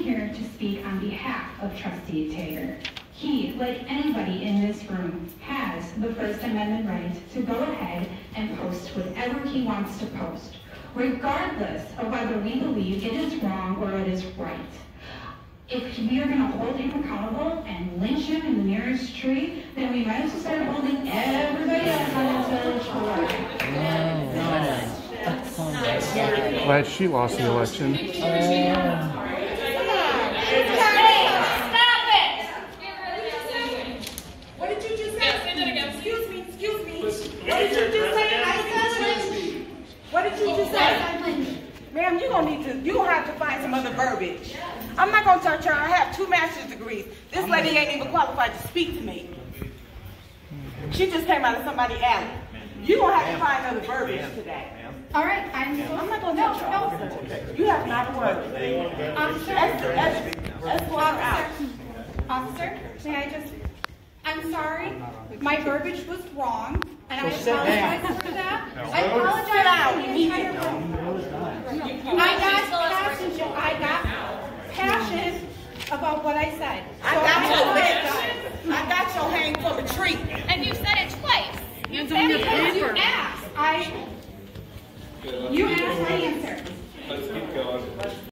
am here to speak on behalf of Trustee Taggart. He, like anybody in this room, has the First Amendment right to go ahead and post whatever he wants to post, regardless of whether we believe it is wrong or it is right. If we are going to hold him accountable and lynch him in the nearest tree, then we might as well start holding everybody else on this village board. Glad she lost the election. What did you just say? Say that again. Excuse me. What did you just say? What did you just say? Ma'am, you're gonna have to find some other verbiage. I'm not gonna touch her. I have 2 master's degrees. This lady ain't even qualified to speak to me. She just came out of somebody's alley. You're gonna have to find other verbiage today. All right, I'm not gonna touch her. No. You have not a word. Officer, Let's walk out. Officer, may I just... I'm sorry, my verbiage was wrong, and I apologize for that. I apologize for the entire room. I got passionate about what I said. I got your hang from a tree. And you said it twice. You asked. You asked, I answered. Let's keep going.